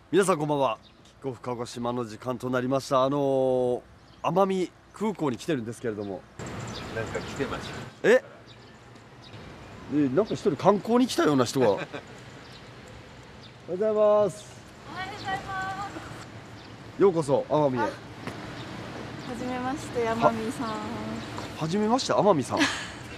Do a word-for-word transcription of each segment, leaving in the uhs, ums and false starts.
皆さんこんばんは。キックオフ鹿児島の時間となりました。あのー、奄美空港に来てるんですけれども、 なんか来てました。 ええ、なんか一人観光に来たような人がおはようございます。 おはようございます。 ようこそ奄美へ。 はじめまして、奄美さん。 はじめまして、奄美さん。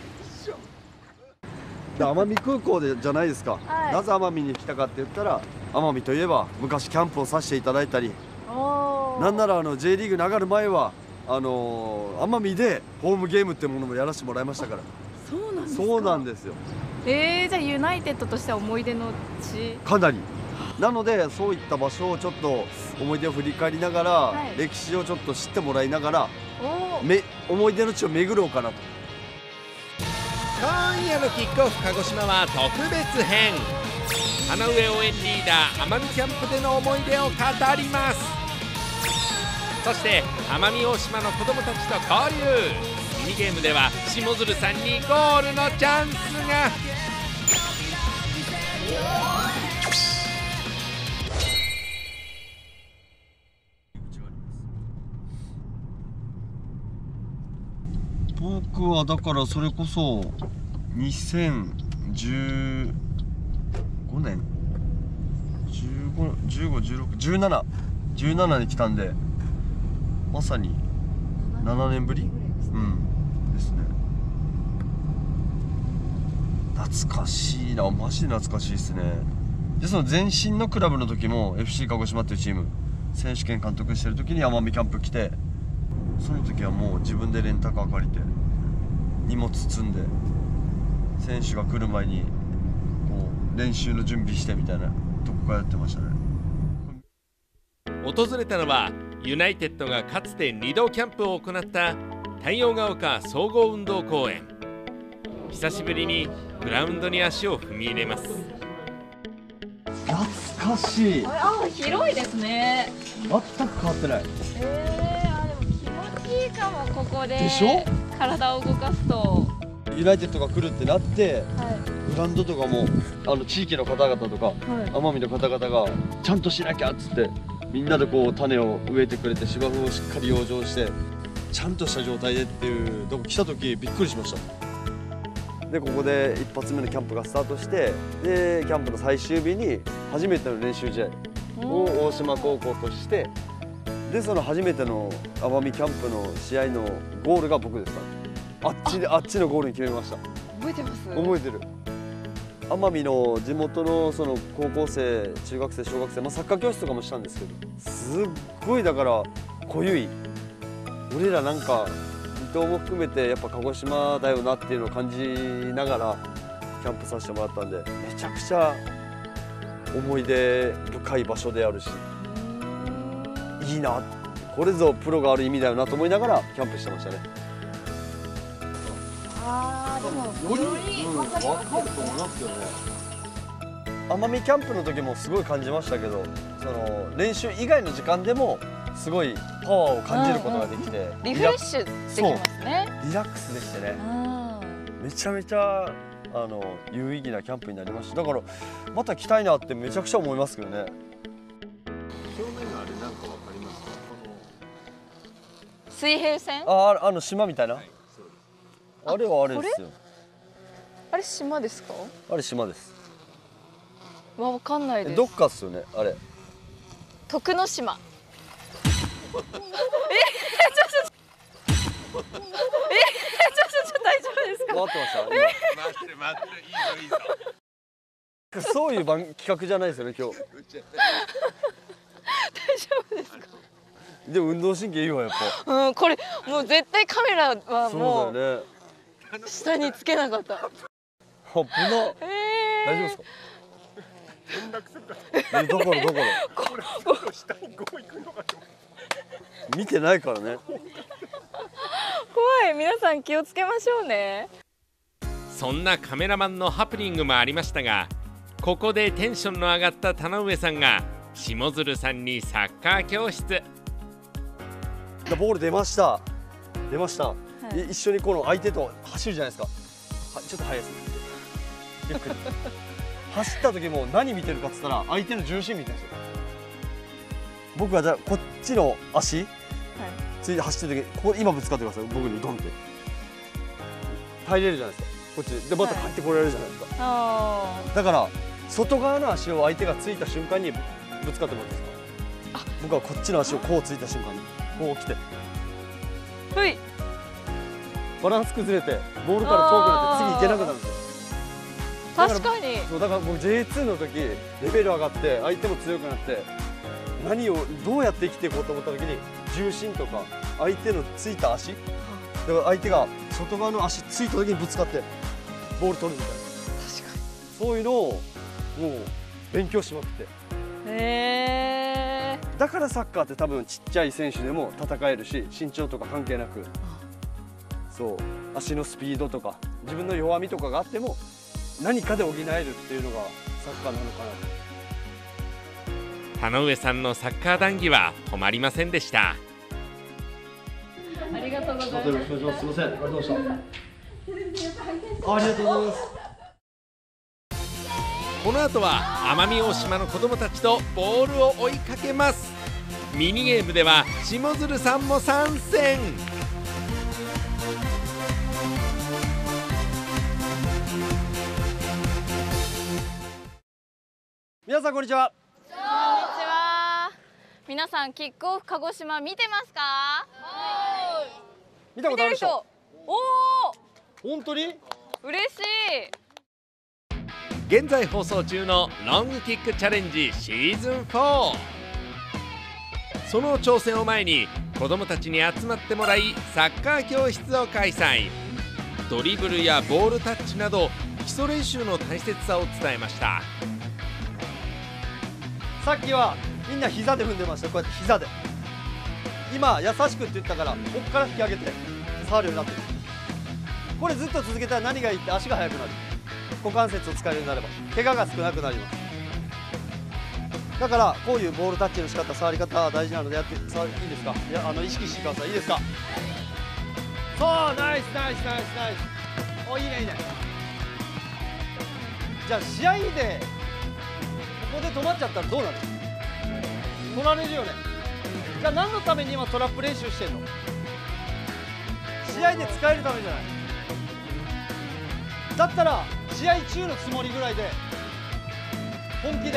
で奄美空港でじゃないですか、 はい、 なぜ奄美に来たかって言ったら、奄美といえば昔キャンプをさせていただいたり、なんならあの J リーグに上がる前はあのー、奄美でホームゲームってものもやらせてもらいましたから。 そうなんですか。 そうなんですよ。 えー、じゃあユナイテッドとしては思い出の地かなりなので、そういった場所をちょっと思い出を振り返りながら、はい、歴史をちょっと知ってもらいながらめ思い出の地を巡ろうかなと。 今夜のキックオフ鹿児島は特別編。花上応援リーダー奄美キャンプでの思い出を語ります。そして奄美大島の子どもたちと交流。ミニゲームでは下鶴さんにゴールのチャンスが。 僕はだからそれこそにせんじゅうごねんじゅうご、じゅうご、じゅうろく、じゅうなな、じゅうななに来たんで、まさにななねんぶり、うんですね。懐かしいな、マジで懐かしいですね。でその前身のクラブの時も エフシー 鹿児島っていうチーム選手権監督してる時に奄美キャンプ来て、その時はもう自分でレンタカー借りて荷物積んで選手が来る前にこう練習の準備してみたいなとこからやってましたね。 訪れたのはユナイテッドがかつてにどキャンプを行った太陽が丘総合運動公園。久しぶりにグラウンドに足を踏み入れます。 懐かしい。 あ、広いですね。 全く変わってない。 えー、あでも気持ちいいかも。ここででしょ、 体を動かすと。 ユナイテッドが来るってなって、 はい、 グラウンドとかもあの地域の方々とか、はい、奄美の方々がちゃんとしなきゃっつってみんなでこう種を植えてくれて、芝生をしっかり養生してちゃんとした状態でっていうとこ来た時びっくりしました。でここで一発目のキャンプがスタートして、でキャンプの最終日に初めての練習試合を大島高校として、でその初めての奄美キャンプの試合のゴールが僕ですから、あっちであっちのゴールに決めました。 覚えてます？ 覚えてる。奄美の地元のその高校生、中学生、小学生、まあ、サッカー教室とかもしたんですけど、すっごいだから濃ゆい、俺らなんか離島も含めてやっぱ鹿児島だよなっていうのを感じながらキャンプさせてもらったんで、めちゃくちゃ思い出深い場所であるし、いいな、これぞプロがある意味だよなと思いながらキャンプしてましたね。 あー、でもより分かると思いますよね。 奄美キャンプの時もすごい感じましたけど、その練習以外の時間でもすごいパワーを感じることができて、うんうん、 リフレッシュできますね。 リラックスできてね、めちゃめちゃあの有意義なキャンプになりました。だからまた来たいなってめちゃくちゃ思いますけどね。 表面のあれなんかわかりますか？ 水平線？ ああ、あの島みたいな、はい、 あれはあれですよ。 あれ島ですか？ あれ島です。 わ、わかんないです。 どっかっすよね、あれ。 徳之島。え、ちょちょちょ。え、ちょちょちょ、大丈夫ですか？ 回ってました。 回ってる回ってる、いいぞいいぞ。 そういう番企画じゃないですよね、今日。 大丈夫ですか？ でも運動神経いいわ、やっぱ。 うん、これもう絶対カメラはもう。 そうだよね。 下につけなかった。 危な。大丈夫ですか？ 連絡するから。 どころどころ。 下にゴー行くのかと。 見てないからね。 怖い、皆さん気をつけましょうね。 そんなカメラマンのハプニングもありましたが、ここでテンションの上がった田上さんが下鶴さんにサッカー教室。 ボール出ました。出ました。 はい、 一緒にこの相手と走るじゃないですか。はちょっと速いです。ゆっくり。走った時も何見てるかっつったら相手の重心見てるんですよ。 僕がじゃあこっちの足ついて走ってる時ここ今ぶつかってください。僕にドンって入れるじゃないですか。こっちでまた帰ってこられるじゃないですか。 あだから外側の足を相手がついた瞬間にぶつかってもらっていいですか。僕はこっちの足をこうついた瞬間にこう来てあふいバランス崩れてボールから遠くなって次行けなくなるんですよ。 確かにそうだから僕 ジェイツー の時レベル上がって相手も強くなって何をどうやって生きていこうと思った時に重心とか相手のついた足だから相手が外側の足ついた時にぶつかってボール取るみたいな確かそういうのをもう勉強しまくってにへえだからサッカーって多分ちっちゃい選手でも戦えるし身長とか関係なくそう足のスピードとか自分の弱みとかがあっても何かで補えるっていうのがサッカーなのかなと。 田上さんのサッカー談義は止まりませんでした。 ありがとうございます。 よろしくお願いします。すみません、ありがとうございました。ありがとうございます。 この後は奄美大島の子どもたちとボールを追いかけます。ミニゲームでは下鶴さんも参戦。 皆さんこんにちは。 こんにちは。皆さんキックオフ鹿児島見てますか？ 見たことあるでしょ。 おお、 本当に？ 嬉しい。 現在放送中のロングキックチャレンジシーズンフォー。その挑戦を前に子どもたちに集まってもらいサッカー教室を開催。ドリブルやボールタッチなど基礎練習の大切さを伝えました。 さっきはみんな膝で踏んでました。こうやって膝で。今優しくって言ったからここから引き上げて触るようになってる。これずっと続けたら何がいいって足が速くなる。股関節を使えるようになれば怪我が少なくなります。だからこういうボールタッチの仕方触り方は大事なのでやって触りいいですか。いやあの意識してください。いいですか。そうナイスナイスナイスナイス。おいいねいいね。じゃあ試合でここで止まっちゃったらどうなる。取られるよね。じゃあ何のために今トラップ練習してんの。試合で使えるためじゃない。だったら試合中のつもりぐらいで本気で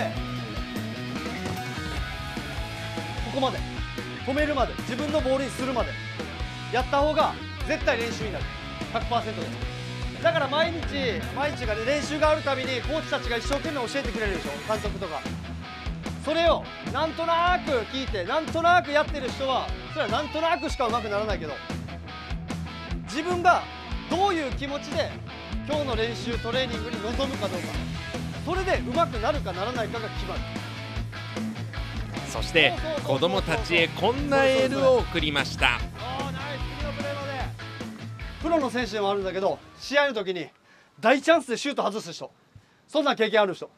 ここまで止めるまで自分のボールにするまでやった方が絶対練習になる ひゃくパーセント で。だから毎日毎日が、ね、練習があるたびにコーチたちが一生懸命教えてくれるでしょ、監督とか。それをなんとなく聞いてなんとなくやってる人はそれはなんとなくしかうまくならないけど、自分がどういう気持ちで今日の練習トレーニングに臨むかどうか、それでうまくなるかならないかが決まる。 そして子どもたちへこんなエールを送りました。 プロの選手でもあるんだけど、試合の時に大チャンスでシュート外す人、そんな経験ある人、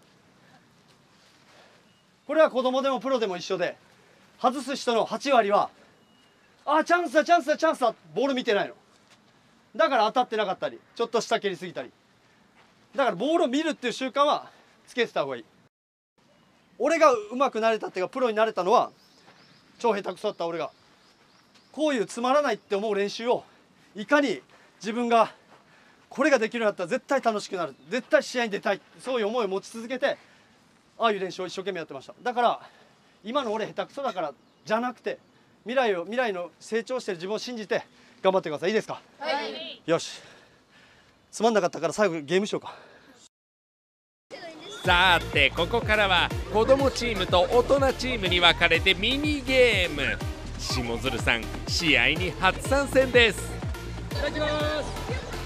これは子供でもプロでも一緒で、外す人のはち割はあチャンスだチャンスだチャンスだボール見てないの。だから当たってなかったりちょっと下蹴りすぎたり、だからボールを見るっていう習慣はつけてた方がいい。俺が上手くなれたっていうかプロになれたのは超下手くそだった俺がこういうつまらないって思う練習をいかに自分がこれができるようになったら絶対楽しくなる、絶対試合に出たい、そういう思いを持ち続けてああいう練習を一生懸命やってました。だから今の俺下手くそだからじゃなくて未来を未来の成長してる自分を信じて頑張ってください。いいですか。はい、よし。つまんなかったから最後ゲームしようか。 さてここからは子どもチームと大人チームに分かれてミニゲーム。下鶴さん試合に初参戦です。いただきます。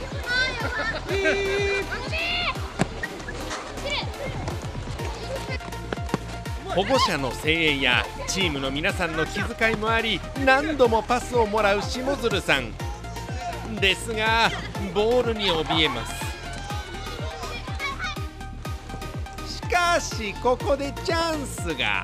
保護者の声援やチームの皆さんの気遣いもあり何度もパスをもらう下鶴さんですがボールに怯えます。しかしここでチャンスが。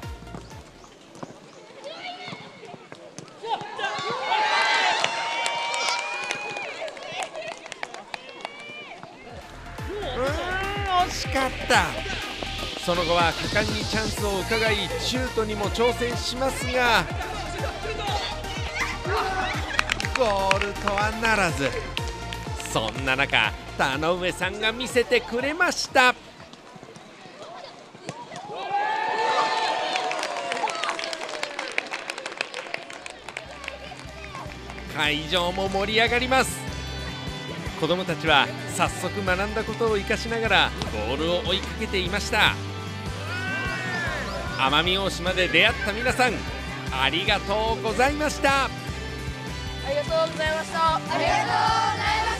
うーん惜しかった。 その後は果敢にチャンスを伺いシュートにも挑戦しますがゴールとはならず。そんな中田上さんが見せてくれました。会場も盛り上がります。子どもたちは早速学んだことを生かしながらボールを追いかけていました。奄美大島で出会った皆さん、ありがとうございました。 ありがとうございました。ありがとうございました。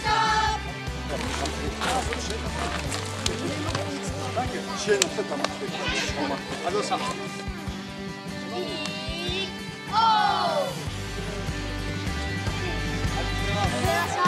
ありがとうございました。 おー。ありがとうございました。